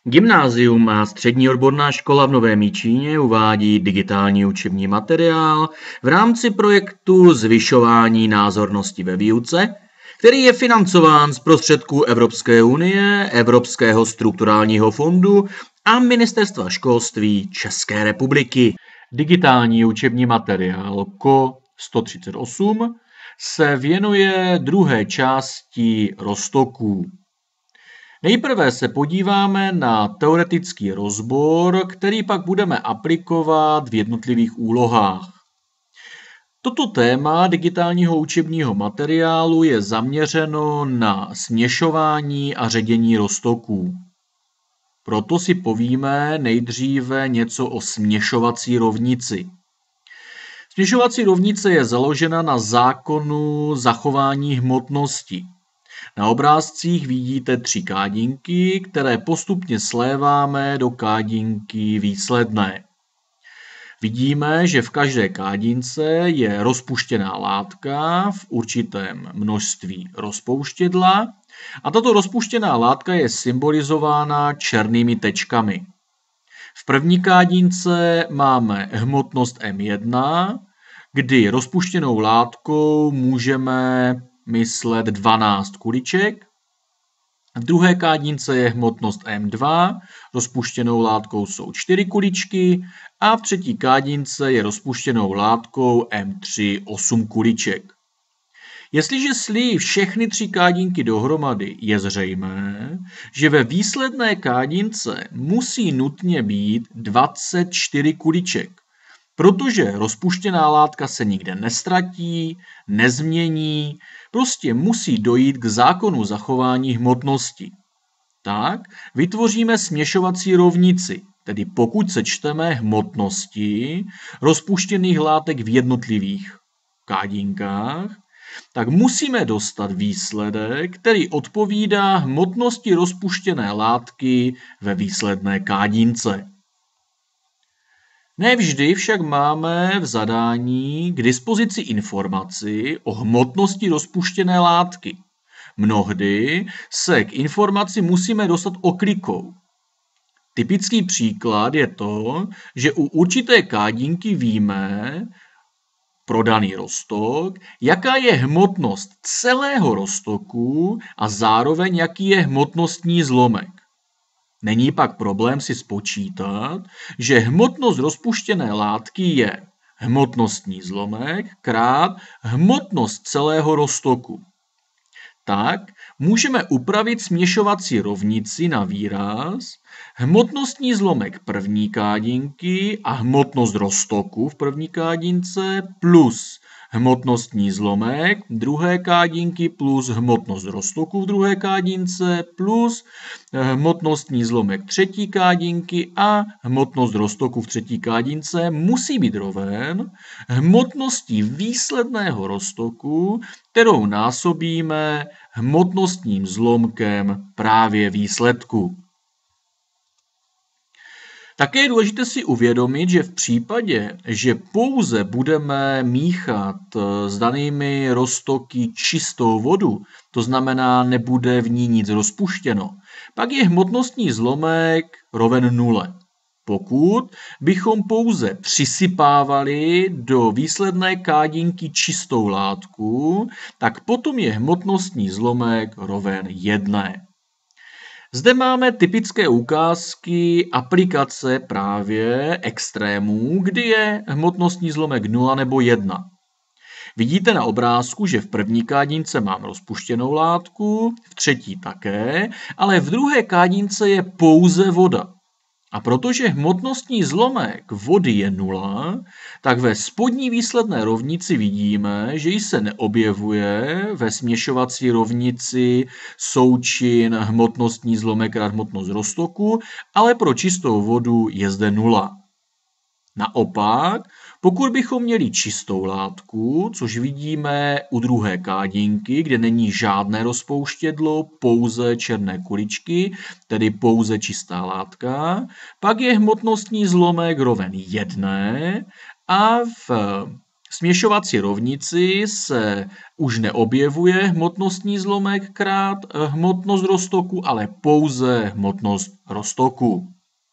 Gymnázium a střední odborná škola v Novém Jičíně uvádí digitální učební materiál v rámci projektu Zvyšování názornosti ve výuce, který je financován z prostředků Evropské unie, Evropského strukturálního fondu a Ministerstva školství České republiky. Digitální učební materiál KO 138 se věnuje druhé části roztoků. Nejprve se podíváme na teoretický rozbor, který pak budeme aplikovat v jednotlivých úlohách. Toto téma digitálního učebního materiálu je zaměřeno na směšování a ředění roztoků. Proto si povíme nejdříve něco o směšovací rovnici. Směšovací rovnice je založena na zákonu zachování hmotnosti. Na obrázcích vidíte 3 kádinky, které postupně sléváme do kádinky výsledné. Vidíme, že v každé kádince je rozpuštěná látka v určitém množství rozpouštědla a tato rozpuštěná látka je symbolizována černými tečkami. V první kádince máme hmotnost M1, kdy rozpuštěnou látkou můžeme myslet 12 kuliček. V druhé kádince je hmotnost M2, rozpuštěnou látkou jsou 4 kuličky a v třetí kádince je rozpuštěnou látkou M3 8 kuliček. Jestliže slí všechny 3 kádinky dohromady, je zřejmé, že ve výsledné kádince musí nutně být 24 kuliček, protože rozpuštěná látka se nikde nestratí, nezmění, prostě musí dojít k zákonu zachování hmotnosti. Tak vytvoříme směšovací rovnici, tedy pokud sečteme hmotnosti rozpuštěných látek v jednotlivých kádinkách, tak musíme dostat výsledek, který odpovídá hmotnosti rozpuštěné látky ve výsledné kádince. Nevždy však máme v zadání k dispozici informaci o hmotnosti rozpuštěné látky. Mnohdy se k informaci musíme dostat oklikou. Typický příklad je to, že u určité kádinky víme pro daný roztok, jaká je hmotnost celého roztoku a zároveň jaký je hmotnostní zlomek. Není pak problém si spočítat, že hmotnost rozpuštěné látky je hmotnostní zlomek krát hmotnost celého roztoku. Tak můžeme upravit směšovací rovnici na výraz hmotnostní zlomek první kádinky a hmotnost roztoku v první kádince plus hmotnostní zlomek druhé kádinky plus hmotnost roztoku v druhé kádince plus hmotnostní zlomek třetí kádinky a hmotnost roztoku v třetí kádince musí být roven hmotnosti výsledného roztoku, kterou násobíme hmotnostním zlomkem právě výsledku. Také je důležité si uvědomit, že v případě, že pouze budeme míchat s danými roztoky čistou vodu, to znamená nebude v ní nic rozpuštěno, pak je hmotnostní zlomek roven 0. Pokud bychom pouze přisypávali do výsledné kádinky čistou látku, tak potom je hmotnostní zlomek roven 1. Zde máme typické ukázky aplikace právě extrémů, kdy je hmotnostní zlomek 0 nebo 1. Vidíte na obrázku, že v první kádince mám rozpuštěnou látku, v třetí také, ale v druhé kádince je pouze voda. A protože hmotnostní zlomek vody je 0, tak ve spodní výsledné rovnici vidíme, že ji se neobjevuje ve směšovací rovnici součin hmotnostní zlomek krát hmotnost roztoku, ale pro čistou vodu je zde 0. Naopak, pokud bychom měli čistou látku, což vidíme u druhé kádinky, kde není žádné rozpouštědlo, pouze černé kuličky, tedy pouze čistá látka, pak je hmotnostní zlomek roven 1 a v směšovací rovnici se už neobjevuje hmotnostní zlomek krát hmotnost roztoku, ale pouze hmotnost roztoku.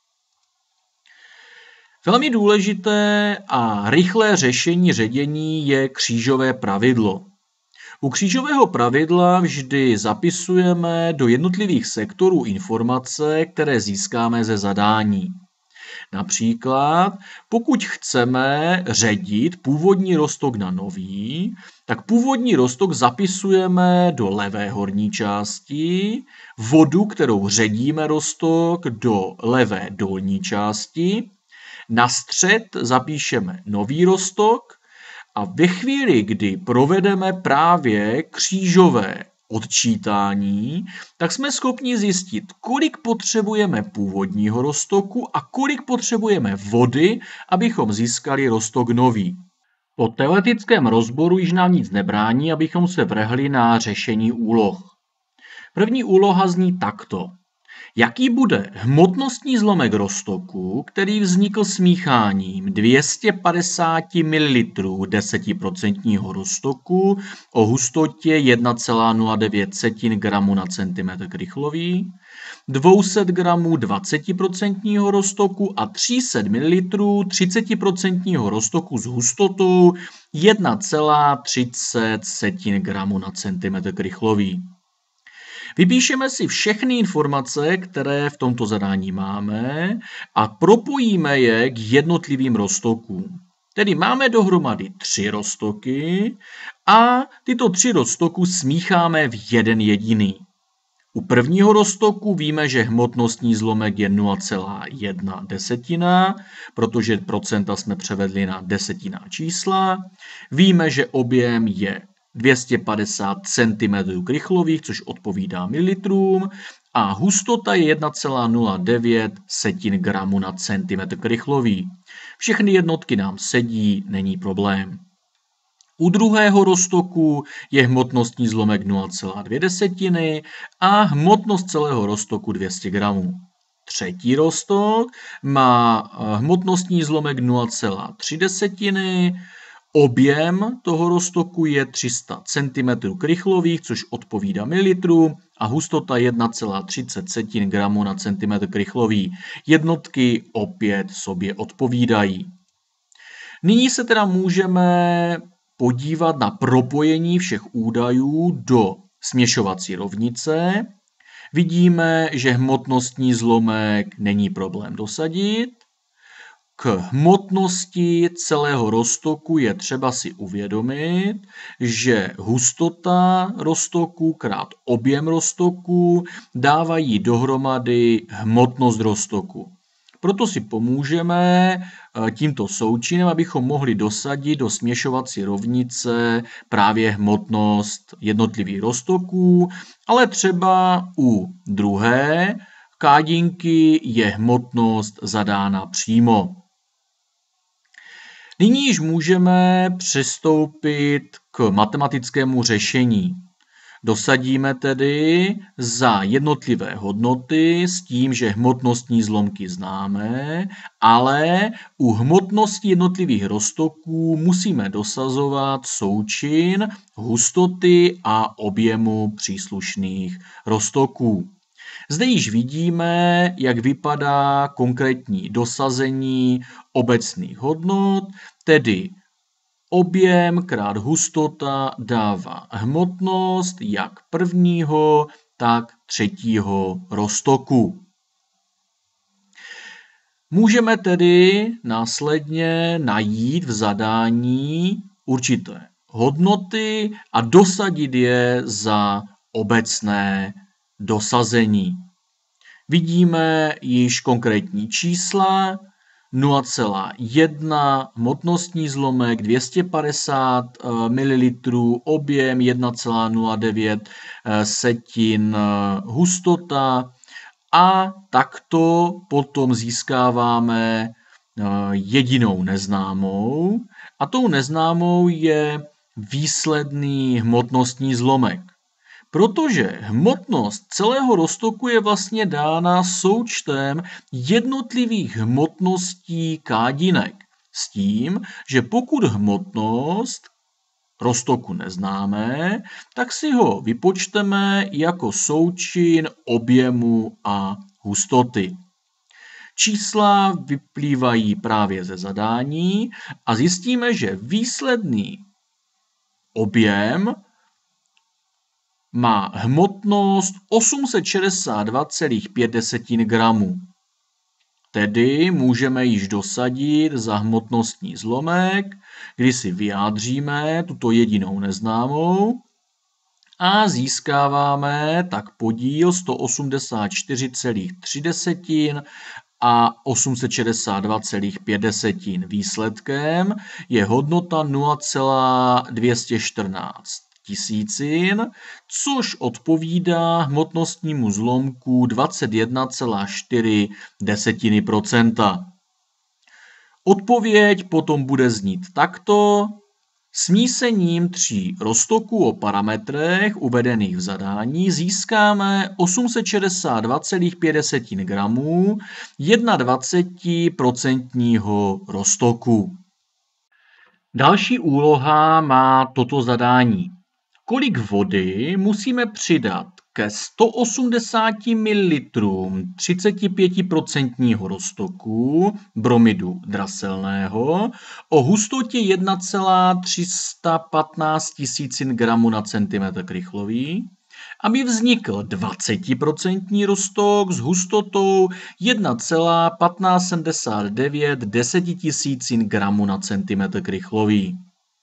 Velmi důležité a rychlé řešení ředění je křížové pravidlo. U křížového pravidla vždy zapisujeme do jednotlivých sektorů informace, které získáme ze zadání. Například, pokud chceme ředit původní roztok na nový, tak původní roztok zapisujeme do levé horní části, vodu, kterou ředíme roztok, do levé dolní části, na střed zapíšeme nový roztok a ve chvíli, kdy provedeme právě křížové odčítání, tak jsme schopni zjistit, kolik potřebujeme původního roztoku a kolik potřebujeme vody, abychom získali roztok nový. Po teoretickém rozboru již nám nic nebrání, abychom se vrhli na řešení úloh. První úloha zní takto. Jaký bude hmotnostní zlomek roztoku, který vznikl smícháním 250 ml 10% roztoku o hustotě 1,09 g na cm krychlový, 200 g 20% roztoku a 300 ml 30% roztoku s hustotou 1,30 g na cm krychlový. Vypíšeme si všechny informace, které v tomto zadání máme a propojíme je k jednotlivým roztokům. Tedy máme dohromady 3 roztoky a tyto 3 roztoky smícháme v jeden jediný. U prvního roztoku víme, že hmotnostní zlomek je 0,1, protože procenta jsme převedli na desetinná čísla. Víme, že objem je 250 cm krychlových, což odpovídá mililitrům, a hustota je 1,09 g na centimetr krychlový. Všechny jednotky nám sedí, není problém. U druhého roztoku je hmotnostní zlomek 0,2 a hmotnost celého roztoku 200 g. Třetí roztok má hmotnostní zlomek 0,3, objem toho roztoku je 300 cm krychlových, což odpovídá mililitrům, a hustota 1,30 g na centimetr krychlový. Jednotky opět sobě odpovídají. Nyní se teda můžeme podívat na propojení všech údajů do směšovací rovnice. Vidíme, že hmotnostní zlomek není problém dosadit. K hmotnosti celého roztoku je třeba si uvědomit, že hustota roztoku krát objem roztoku dávají dohromady hmotnost roztoku. Proto si pomůžeme tímto součinem, abychom mohli dosadit do směšovací rovnice právě hmotnost jednotlivých roztoků, ale třeba u druhé kádinky je hmotnost zadána přímo. Nyní již můžeme přistoupit k matematickému řešení. Dosadíme tedy za jednotlivé hodnoty s tím, že hmotnostní zlomky známe, ale u hmotnosti jednotlivých roztoků musíme dosazovat součin hustoty a objemu příslušných roztoků. Zde již vidíme, jak vypadá konkrétní dosazení obecných hodnot, tedy objem krát hustota dává hmotnost jak prvního, tak třetího roztoku. Můžeme tedy následně najít v zadání určité hodnoty a dosadit je za obecné dosazení. Vidíme již konkrétní čísla, 0,1 hmotnostní zlomek, 250 ml, objem 1,09 hustota a takto potom získáváme jedinou neznámou a tou neznámou je výsledný hmotnostní zlomek. Protože hmotnost celého roztoku je vlastně dána součtem jednotlivých hmotností kádinek. S tím, že pokud hmotnost roztoku neznáme, tak si ho vypočteme jako součin objemu a hustoty. Čísla vyplývají právě ze zadání a zjistíme, že výsledný objem má hmotnost 862,5 gramů. Tedy můžeme již dosadit za hmotnostní zlomek, kdy si vyjádříme tuto jedinou neznámou a získáváme tak podíl 184,3 a 862,5. Výsledkem je hodnota 0,214 tisícin, což odpovídá hmotnostnímu zlomku 21,4%. Odpověď potom bude znít takto. Smísením 3 roztoků o parametrech uvedených v zadání získáme 862,5 gramů 21% roztoku. Další úloha má toto zadání. Kolik vody musíme přidat ke 180 ml 35% roztoku bromidu draselného o hustotě 1,315 tisícin gramů na centimetr krychlový, aby vznikl 20% roztok s hustotou 1,1579 desetisícin gramů na centimetr krychlový.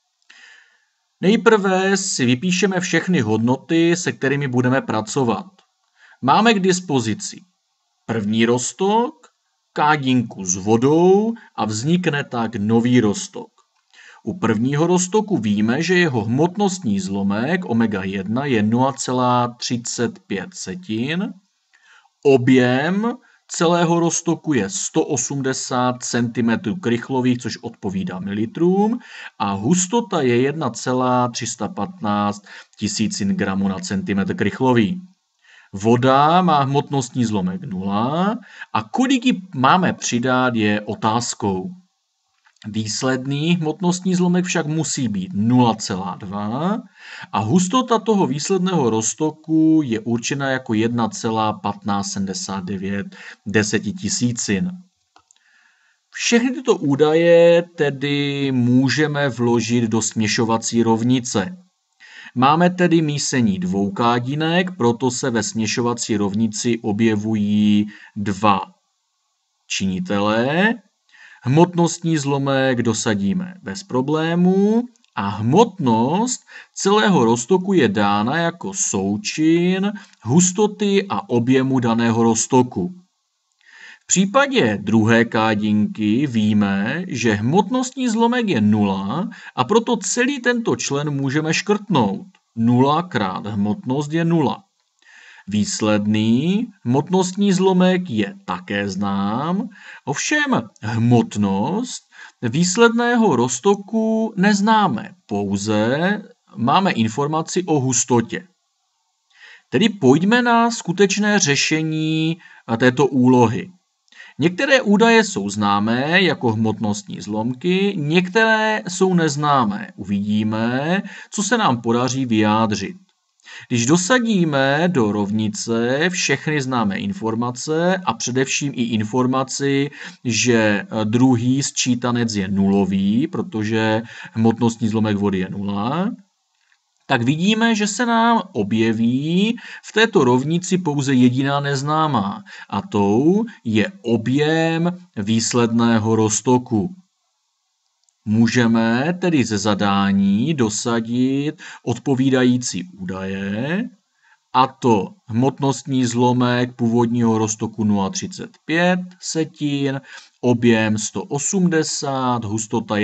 Nejprve si vypíšeme všechny hodnoty, se kterými budeme pracovat. Máme k dispozici první roztok, kádinku s vodou a vznikne tak nový roztok. U prvního roztoku víme, že jeho hmotnostní zlomek omega-1 je 0,35. Objem celého roztoku je 180 cm krychlových, což odpovídá mililitrům, a hustota je 1,315 tisícin gramů na centimetr krychlový. Voda má hmotnostní zlomek 0 a kolik ji máme přidat je otázkou. Výsledný hmotnostní zlomek však musí být 0,2 a hustota toho výsledného roztoku je určena jako 1,1579 desetisícin. Všechny tyto údaje tedy můžeme vložit do směšovací rovnice. Máme tedy mísení dvou kádinek, proto se ve směšovací rovnici objevují dva činitelé. Hmotnostní zlomek dosadíme bez problémů a hmotnost celého roztoku je dána jako součin hustoty a objemu daného roztoku. V případě druhé kádinky víme, že hmotnostní zlomek je 0 a proto celý tento člen můžeme škrtnout. 0 krát hmotnost je 0. Výsledný hmotnostní zlomek je také znám, ovšem hmotnost výsledného roztoku neznáme, pouze máme informaci o hustotě. Tedy pojďme na skutečné řešení této úlohy. Některé údaje jsou známé jako hmotnostní zlomky, některé jsou neznámé. Uvidíme, co se nám podaří vyjádřit. Když dosadíme do rovnice všechny známé informace a především i informaci, že druhý sčítanec je nulový, protože hmotnostní zlomek vody je 0, tak vidíme, že se nám objeví v této rovnici pouze jediná neznámá a tou je objem výsledného roztoku. Můžeme tedy ze zadání dosadit odpovídající údaje, a to hmotnostní zlomek původního roztoku 0,35 setin, objem 180, hustota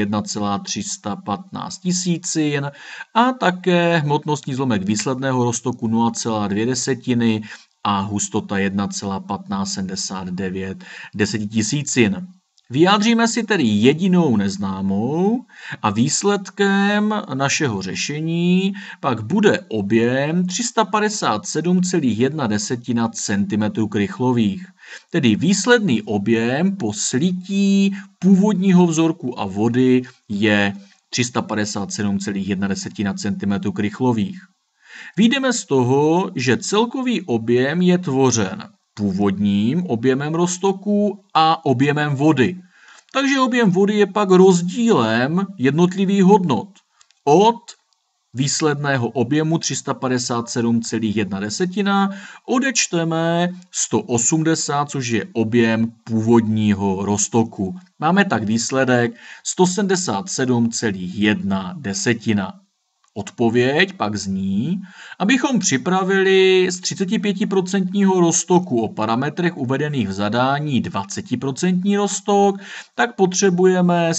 1,315 tisícin a také hmotnostní zlomek výsledného roztoku 0,2 desetiny a hustota 1,1579 desetisícin. Vyjádříme si tedy jedinou neznámou a výsledkem našeho řešení pak bude objem 357,1 cm krychlových. Tedy výsledný objem po slití původního vzorku a vody je 357,1 cm krychlových. Vyjdeme z toho, že celkový objem je tvořen původním objemem roztoku a objemem vody. Takže objem vody je pak rozdílem jednotlivých hodnot od výsledného objemu 357,1 odečteme 180, což je objem původního roztoku. Máme tak výsledek 177,1. Odpověď pak zní, abychom připravili z 35% roztoku o parametrech uvedených v zadání 20% roztok, tak potřebujeme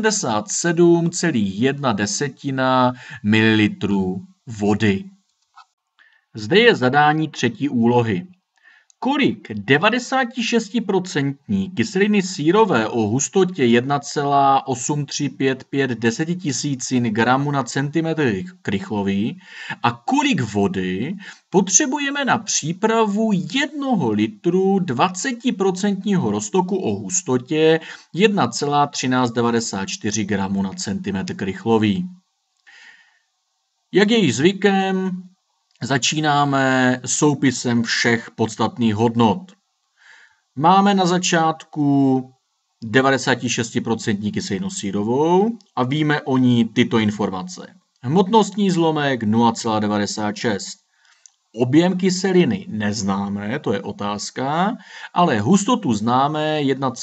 177,1 ml vody. Zde je zadání třetí úlohy. Kolik 96% kyseliny sírové o hustotě 1,8355 gramů na centimetr krychlový a kolik vody potřebujeme na přípravu 1 litru 20% roztoku o hustotě 1,1394 gramů na centimetr krychlový. Jak je již zvykem, začínáme soupisem všech podstatných hodnot. Máme na začátku 96% kyselinu sírovou a víme o ní tyto informace. Hmotnostní zlomek 0,96. Objem kyseliny neznáme, to je otázka, ale hustotu známe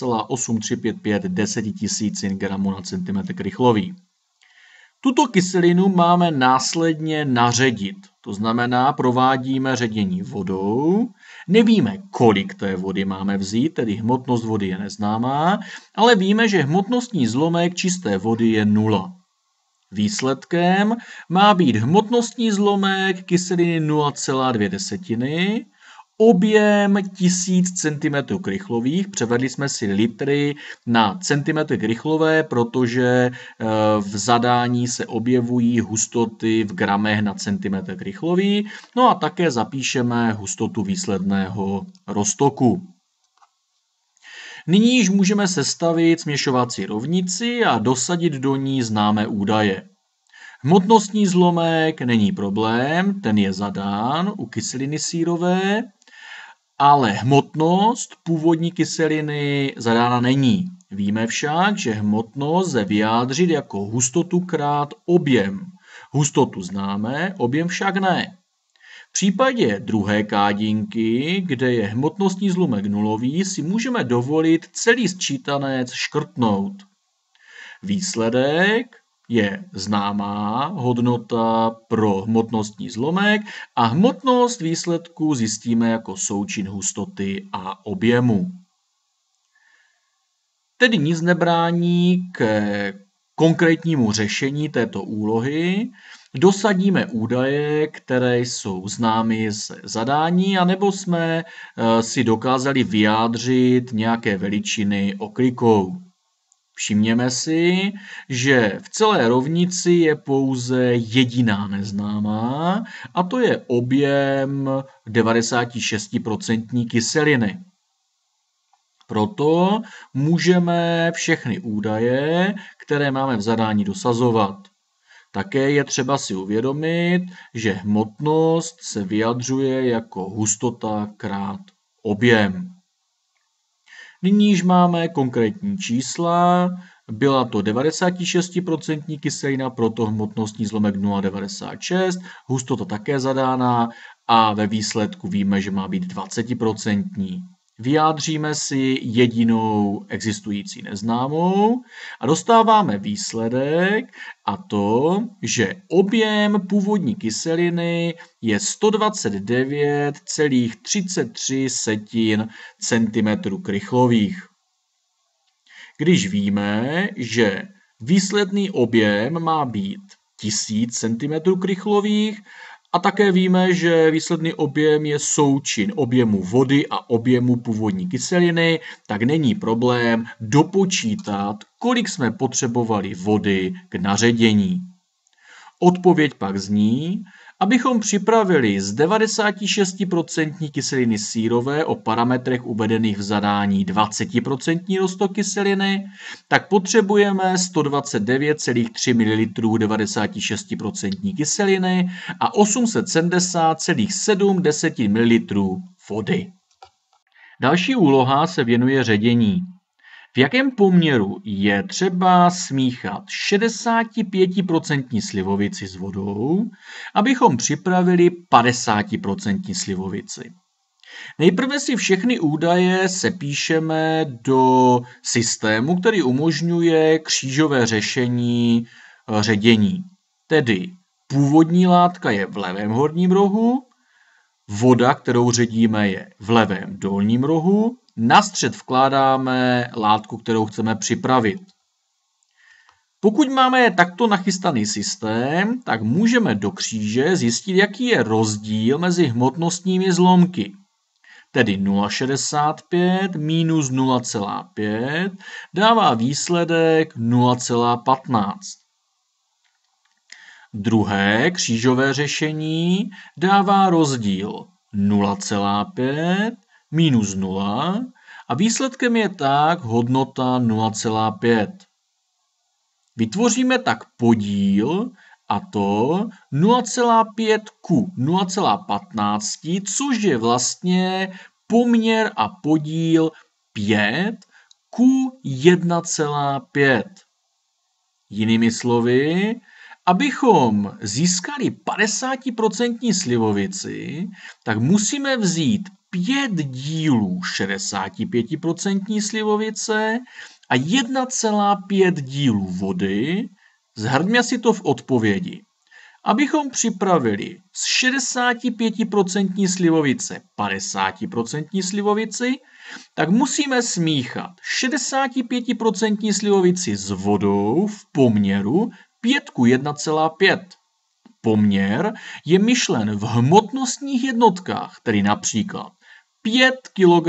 1,8355 gramů na centimetr krychlový. Tuto kyselinu máme následně naředit, to znamená provádíme ředění vodou, nevíme, kolik té vody máme vzít, tedy hmotnost vody je neznámá, ale víme, že hmotnostní zlomek čisté vody je 0. Výsledkem má být hmotnostní zlomek kyseliny 0,2, objem 1000 cm krychlových, převedli jsme si litry na centimetry krychlové, protože v zadání se objevují hustoty v gramech na centimetr krychlový, no a také zapíšeme hustotu výsledného roztoku. Nyní již můžeme sestavit směšovací rovnici a dosadit do ní známé údaje. Hmotnostní zlomek není problém, ten je zadán u kyseliny sírové, ale hmotnost původní kyseliny zadána není. Víme však, že hmotnost lze vyjádřit jako hustotu krát objem. Hustotu známe, objem však ne. V případě druhé kádinky, kde je hmotnostní zlomek nulový, si můžeme dovolit celý sčítanec škrtnout. Výsledek je známá hodnota pro hmotnostní zlomek a hmotnost výsledku zjistíme jako součin hustoty a objemu. Tedy nic nebrání k konkrétnímu řešení této úlohy. Dosadíme údaje, které jsou známy z zadání, anebo jsme si dokázali vyjádřit nějaké veličiny oklikou. Všimněme si, že v celé rovnici je pouze jediná neznámá, a to je objem 96% kyseliny. Proto můžeme všechny údaje, které máme v zadání, dosazovat. Také je třeba si uvědomit, že hmotnost se vyjadřuje jako hustota krát objem. Nyní již máme konkrétní čísla, byla to 96% kyselina, proto hmotnostní zlomek 0,96, hustota také zadána a ve výsledku víme, že má být 20%. Vyjádříme si jedinou existující neznámou a dostáváme výsledek, a to, že objem původní kyseliny je 129,33 cm krychlových. Když víme, že výsledný objem má být 1000 cm krychlových a také víme, že výsledný objem je součin objemu vody a objemu původní kyseliny, tak není problém dopočítat, kolik jsme potřebovali vody k naředění. Odpověď pak zní, abychom připravili z 96% kyseliny sírové o parametrech uvedených v zadání 20% roztok kyseliny, tak potřebujeme 129,3 ml 96% kyseliny a 870,7 ml vody. Další úloha se věnuje ředění. V jakém poměru je třeba smíchat 65% slivovici s vodou, abychom připravili 50% slivovici? Nejprve si všechny údaje sepíšeme do systému, který umožňuje křížové řešení ředění. Tedy původní látka je v levém horním rohu, voda, kterou ředíme, je v levém dolním rohu, na střed vkládáme látku, kterou chceme připravit. Pokud máme takto nachystaný systém, tak můžeme do kříže zjistit, jaký je rozdíl mezi hmotnostními zlomky. Tedy 0,65 minus 0,5 dává výsledek 0,15. Druhé křížové řešení dává rozdíl 0,5 minus 0 a výsledkem je tak hodnota 0,5. Vytvoříme tak podíl, a to 0,5 ku 0,15, což je vlastně poměr a podíl 5 ku 1,5. Jinými slovy, abychom získali 50% slivovici, tak musíme vzít 5 dílů 65% slivovice a 1,5 dílů vody. Zhrňme si to v odpovědi. Abychom připravili z 65% slivovice 50% slivovici, tak musíme smíchat 65% slivovici s vodou v poměru 5 ku 1,5. Poměr je myšlen v hmotnostních jednotkách, tedy například 5 kg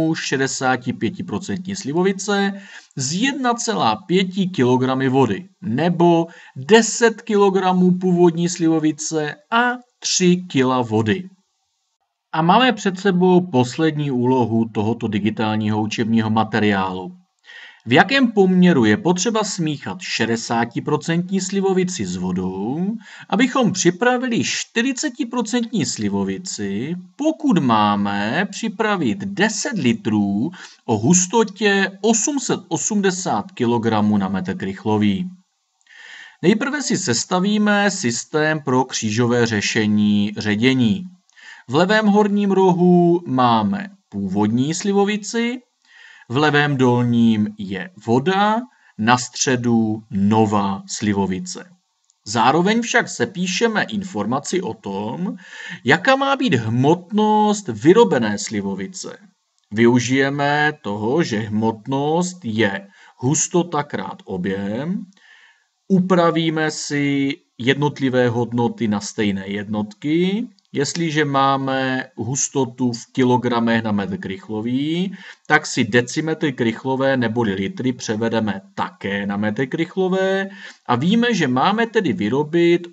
65% slivovice z 1,5 kg vody nebo 10 kg původní slivovice a 3 kg vody. A máme před sebou poslední úlohu tohoto digitálního učebního materiálu. V jakém poměru je potřeba smíchat 60% slivovici s vodou, abychom připravili 40% slivovici, pokud máme připravit 10 litrů o hustotě 880 kg na metr krychlový. Nejprve si sestavíme systém pro křížové řešení ředění. V levém horním rohu máme původní slivovici, v levém dolním je voda, na středu nová slivovice. Zároveň však sepíšeme informaci o tom, jaká má být hmotnost vyrobené slivovice. Využijeme toho, že hmotnost je hustota krát objem, upravíme si jednotlivé hodnoty na stejné jednotky. Jestliže máme hustotu v kilogramech na metr krychlový, tak si decimetry krychlové neboli litry převedeme také na metry krychlové a víme, že máme tedy vyrobit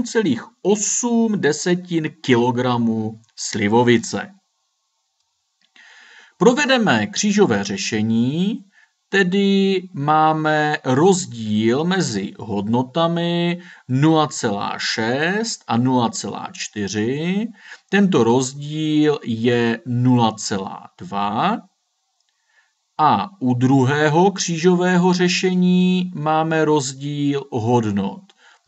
8,8 kg slivovice. Provedeme křížové řešení, tedy máme rozdíl mezi hodnotami 0,6 a 0,4. Tento rozdíl je 0,2. A u druhého křížového řešení máme rozdíl hodnot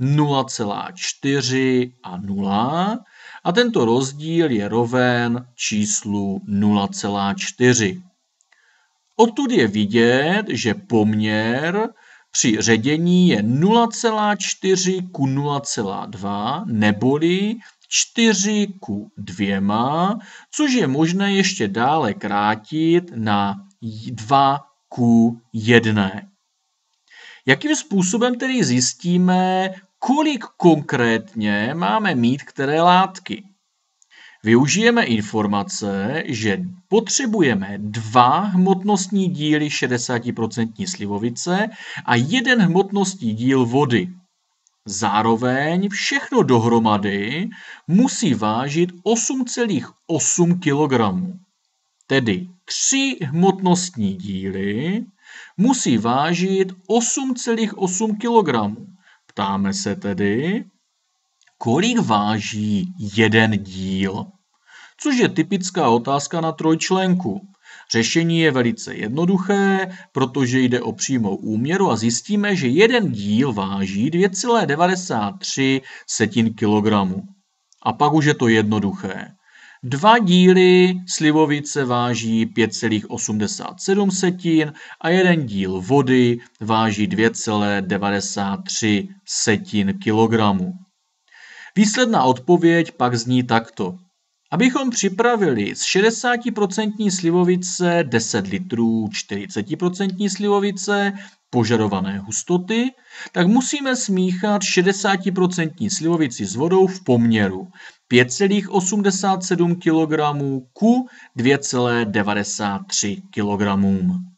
0,4 a 0. A tento rozdíl je roven číslu 0,4. Odtud je vidět, že poměr při ředění je 0,4 ku 0,2 neboli 4 ku 2, což je možné ještě dále krátit na 2 ku 1. Jakým způsobem tedy zjistíme, kolik konkrétně máme mít které látky. Využijeme informace, že potřebujeme 2 hmotnostní díly 60% slivovice a 1 hmotnostní díl vody. Zároveň všechno dohromady musí vážit 8,8 kg. Tedy 3 hmotnostní díly musí vážit 8,8 kg. Ptáme se tedy, kolik váží 1 díl? Což je typická otázka na trojčlenku. Řešení je velice jednoduché, protože jde o přímou úměru a zjistíme, že 1 díl váží 2,93 kg. A pak už je to jednoduché. 2 díly slivovice váží 5,87 a 1 díl vody váží 2,93 kg. Výsledná odpověď pak zní takto. Abychom připravili z 60% slivovice 10 litrů 40% slivovice požadované hustoty, tak musíme smíchat 60% slivovici s vodou v poměru 5,87 kg ku 2,93 kg.